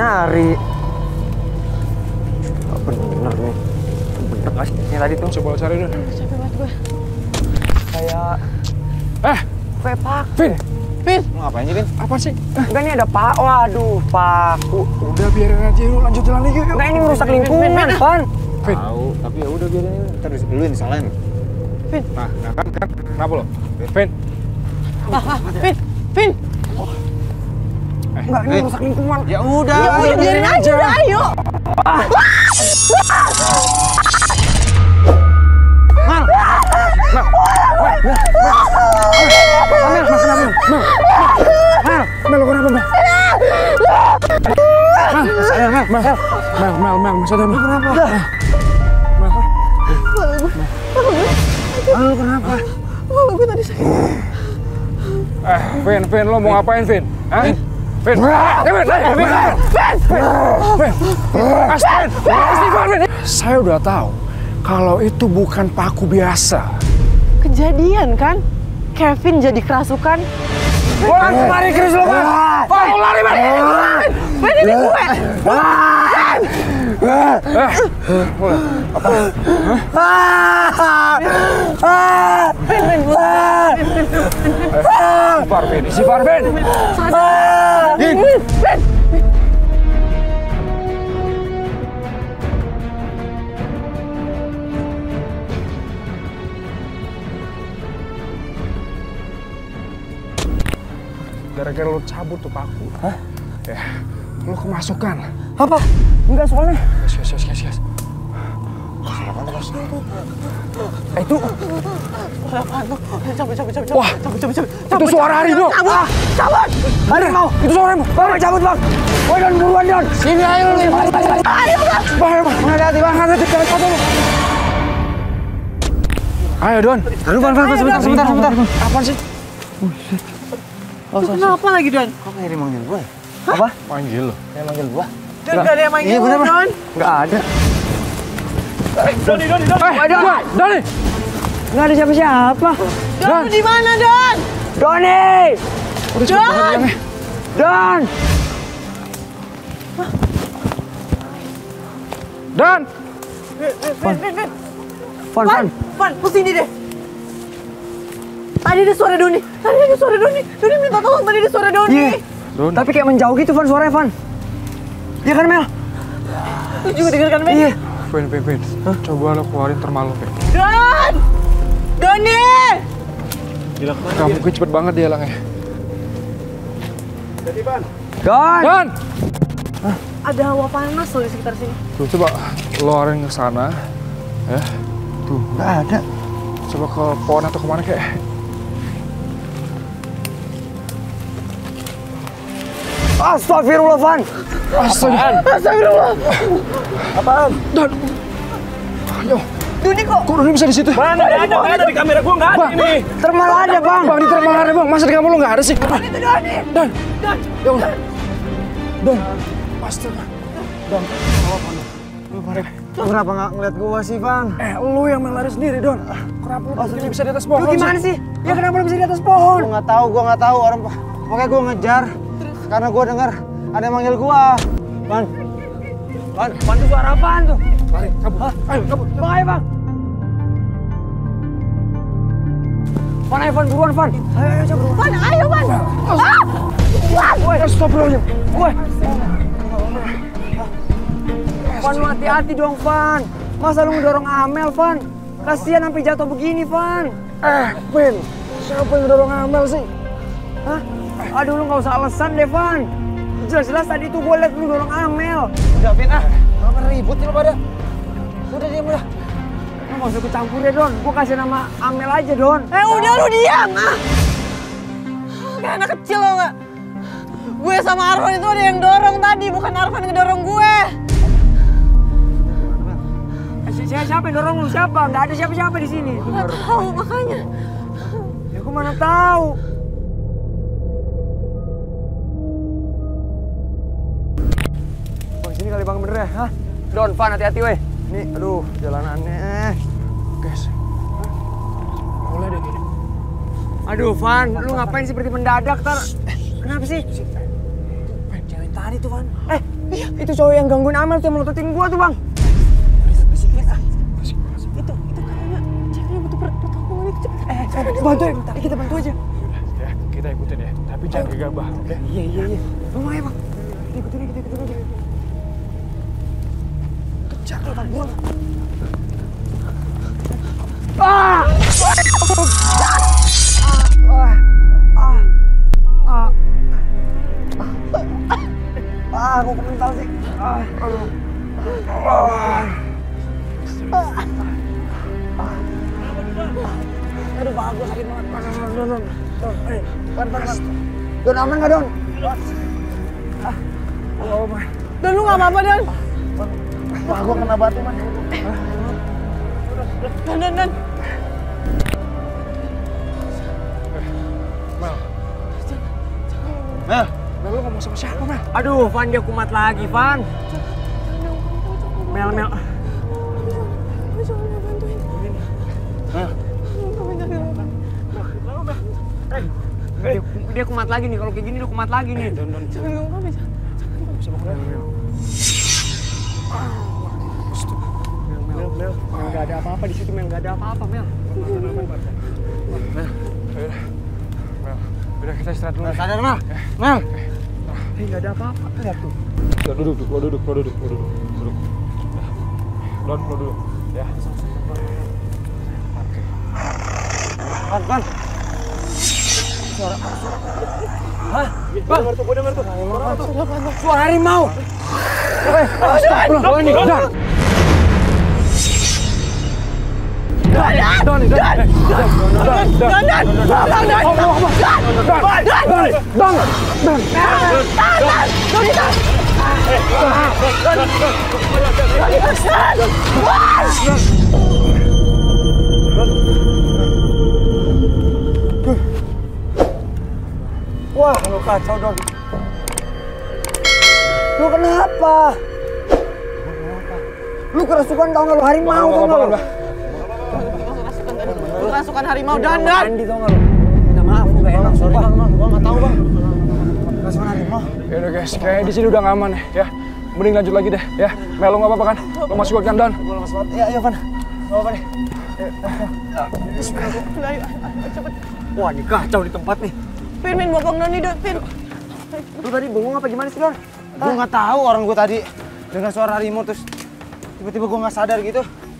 nyari. Gak bener nih. Bener aslinya tadi tuh. Coba cari dulu. Capek banget gue. Kayak... kayak paku. Vin! Lu ngapain sih, Vin? Apa sih? Enggak, nih ada pak. Waduh, paku. Udah biarin aja, lu lanjut jalan lagi. Enggak, ini merusak lingkungan, Van. Vin. Tahu, tapi ya udah biarin aja. Ntar lu yang disalahin. Vin. Nah kan kenapa lo? Vin. Vin! Enggak, ini merusak lingkungan. Ya udah. Ya udah biarin aja, udah ayo. Mel, lo kenapa, Mel? Mel, maksudnya Mel. Kenapa? Lu kenapa? Gue tadi sakit. Vin, lo mau ngapain, Vin? Hah? Vin! Vin! Saya udah tahu kalau itu bukan paku biasa. Kejadian kan? Kevin jadi kerasukan. Pulang kemari, Chris, lo kan? Mau lari, Ben! Ben, ini gue! Si Farben! Gara-gara lo cabut tuh paku. Hah? Ya, lo kemasukan. Apa? Enggak, soalnya. Yes. Itu. Cabut. Wah, itu suara harimau. Cabut! Harimau. Itu suara harimau. Bang, cabut, Bang. Woi, Don, buruan, Don. Sini ayo lu. Ayo, Bang! Bang. Hati-hati, Bang. Hati-hati, jangan foto lo. Ayo, Don. Aduh, Bang, sebentar. Apaan sih? Kenapa lagi, Don? Kok kayak dia manggil gue? Apa? Manggil lo. Kayak manggil gue? Don, gak ada yang manggil Iya, bener, lu, Don. Nggak ada. Doni. Nggak ada siapa-siapa. Don, lu di mana, Don? Doni! Udah cepet banget bilangnya. Don! Dan! Vin. Van. Van, kesini deh. Tadi ada suara Doni. Doni minta tolong, tadi ada suara Doni. Iya. Don. Tapi kayak menjauh gitu, Van, suaranya, Van. Iya kan, Mel? Lu juga denger kan, Ben? Iya. Vin. Coba lo keluarin termalu, Vin. Don! Doni! Kamu cepet banget dia hilangnya. Don! Dan! Ada hawa panas loh di sekitar sini. Tuh, coba keluarin ke sana. Ya. Tuh. Nggak ada. Coba ke pohon atau kemana kayak. Astagfirullah, Van. Astagfirullah. Apaan? Dan! Ayo. Doni kok? Kok Doni bisa di situ? Mana ada? Nggak ada di kamera gua, nggak ada ini. Termal ada, Bang. Bang, di termal ada, Bang. Masa di kamar lo nggak ada sih? Itu Doni. Dan! Ya udah. Dan! Astaga. Dan, apa lu? Lu kemarin. Lu kenapa nggak ngeliat gua sih, Van? Lu yang main lari sendiri, Don. Kenapa lu posisinya bisa di atas pohon? Lu gimana sih? Ya kenapa lu bisa di atas pohon? Gua nggak tahu orang. Pokoknya gua ngejar. Karena gua dengar ada yang manggil gua. Van itu suara apaan tuh? Lari, kabur. Ayo, kabur. Bang, ayo, Bang. Van, buruan, Van. Ayo, coba. Van, ayo, Van. Woi, stop dulu. Woi. Van, lu hati-hati dong, Van. Masa lu ngedorong Amel, Van? Kasihan sampai jatuh begini, Van. Vin. Siapa yang dorong Amel sih? Hah? Aduh, lu nggak usah alasan deh, Van. Jelas-jelas tadi tuh gue liat lu dorong Amel. Udah, Vin, kenapa ribut nih lo pada? Udah, diam udah. Lu nggak usah ikut campur ya, Don. Gue kasih nama Amel aja, Don. Udah lu diam, Kayak anak kecil lo nggak? Gue sama Arfan itu ada yang dorong tadi, bukan Arfan ngedorong gue. Siapa yang dorong lu? Siapa? Nggak ada siapa-siapa di sini. Nggak tahu makanya. Ya gue mana tahu. Bang, sini kali Bang bener ya? Hah? Don, Van, hati-hati weh. Nih, aduh, jalanannya. Guys. Mulai deh gini. Aduh, Van, lu ngapain sih berhenti mendadak, Tar? Kenapa sih? Cewek tadi tuh, Van. Iya. Itu cowok yang gangguin Amel tuh, yang melototin gua tuh, Bang. Bisikin ah. Itu kayaknya ceweknya butuh pertolongan itu. Bantu ya, kita bantu aja. Ya, kita ikutin ya. Tapi jangan gegabah, oke? Iya. Rumah ya, Bang. Kita ikutin aja. Kejar tuh, Bang. Aku kemental sih. Aduh, Pak, aku sakit banget. Don, aman nggak, Don? Don, lu nggak apa-apa, Don? Wah, gua kena batu, Man. Don. Mel, lu ngomong sama siapa, Mel? Aduh, Van, dia kumat lagi, Van. Mel. Dia kumat lagi nih, kalau kayak gini dia kumat lagi nih. Mel, nggak ada apa-apa di situ, Mel, nggak ada apa-apa, Mel. Udah kita istirahat dulu. Sadar, Mel. Nggak ada apa-apa. Lihat tuh. Duduk. Lo duduk. Lo duduk. Ya. Van. Suara. Hah? Bang, gua denger tuh. Suara harimau. Astagfirullah, ini. Wah, lu kacau, Don. Lu kenapa? Lu kerasukan tau gak lu, harimau tau gak lu? Lu kerasukan harimau, Dan. Andi tau gak lu? Minta maaf, lu gak enak. Sorry, Bang. Gua gak tau, Bang. Kerasukan harimau. Ya udah guys, kayaknya di sini udah nggak aman ya. Mending lanjut lagi deh ya. Mel, lo nggak apa-apa kan? Lo masih kuat kan, Dan? Gua lemas banget. Iya, Van. Gak apa-apa deh. Cepet. Wah, ini kacau di tempat nih. Min, bokong Doni, Don. Min. Lu tadi bengong apa gimana sih, Don? Gua nggak tahu, orang gua tadi dengar suara harimau terus tiba-tiba gua nggak sadar gitu.